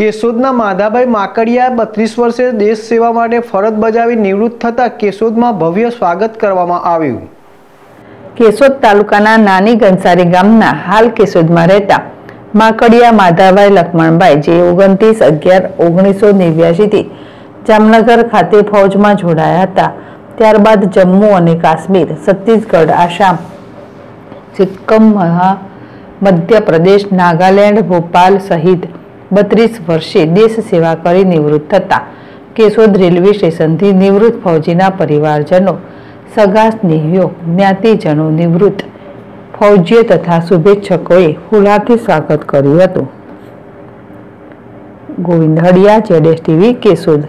કેશોદના માધાભાઈ માકડિયા 32 વર્ષે દેશ સેવા માટે ફરજ બજાવી નિવૃત્ત થતા કેશોદમાં ભવ્ય સ્વાગત કરવામાં આવ્યું। કેશોદ તાલુકાના નાની ગંસારી ગામના હાલ કેશોદમાં રહેતા માકડિયા માધાભાઈ લક્ષ્મણભાઈ જે 29/11/1989 થી જામનગર ખાતે ફૌજમાં જોડાયા હતા। ત્યારબાદ જમ્મુ અને કાશ્મીર, છત્તીસગઢ, આસામ, સિક્કિમ, મધ્યપ્રદેશ, નાગાલેન્ડ, ભોપાલ સહિત 32 વર્ષે દેશ સેવા કરી નિવૃત્ત થતા કેશોદ રેલવે સ્ટેશનથી નિવૃત્ત ફૌજીના પરિવારજનો, સગા સ્નેહીઓ, જ્ઞાતિજનો, નિવૃત્ત ફૌજીઓ તથા શુભેચ્છકોએ ફૂલહારથી સ્વાગત કર્યું હતું। ગોવિંદ હડિયા, ZS TV, કેશોદ।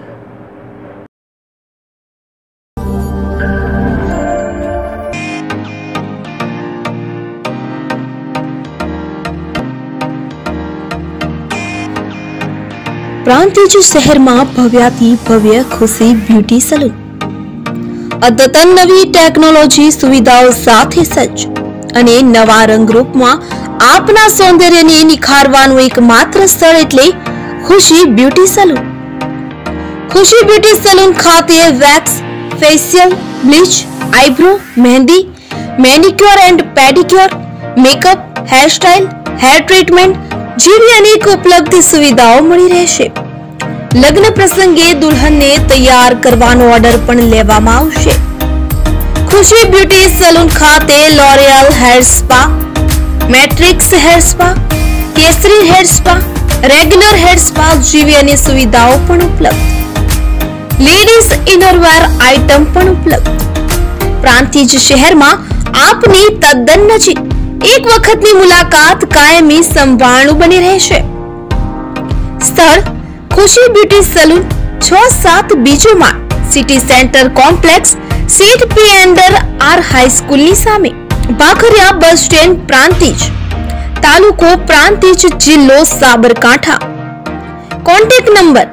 પ્રાંતિજ શહેરમાં ભવ્યાથી ભવ્ય ખુશી બ્યુટી સલૂન અદ્યતન નવી ટેકનોલોજી સુવિધાઓ સાથે સજ્જ અને નવા રંગરૂપમાં આપના સૌંદર્યને નિખારવાનું એકમાત્ર સ્થળ એટલે Khushi beauty salon. Khushi beauty salon ખાતે wax, facial, bleach, eyebrow, mehndi, manicure and pedicure, makeup, hairstyle, hair treatment જેવી અનેક ઉપલબ્ધ સુવિધાઓ મળી રહેશે। લગ્ન પ્રસંગે દુલ્હનને તૈયાર કરવાનો ઓર્ડર પણ લેવામાં આવશે। ખુશી બ્યુટી સલૂન ખાતે L'Oreal hair spa, Matrix hair spa, Kesari hair spa, regular hair spa જેવી અનેક સુવિધાઓ પણ ઉપલબ્ધ। લેડીઝ ઇનરવેર આઇટમ પણ ઉપલબ્ધ। પ્રાંતિજ શહેરમાં આપની તદ્દન નજીક એક વખતની મુલાકાત કાયમી સંભાળનું બની રહેશે। સ્થળ ખુશી બ્યુટી સલૂન 6-7 બીજો માળ, સિટી સેન્ટર કોમ્પ્લેક્સ, સીટ પી અંડર આર હાઈસ્કૂલની સામે, ભાખરિયા બસ સ્ટેન્ડ, પ્રાંતિજ, તાલુકો પ્રાંતિજ, જિલ્લો સાબરકાંઠા। Contact number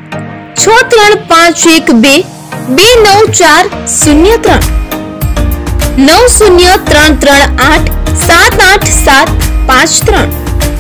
6351229403 9033387873।